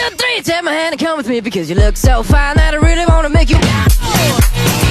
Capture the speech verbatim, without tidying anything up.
three, take my hand and come with me, because you look so fine that I really wanna make you.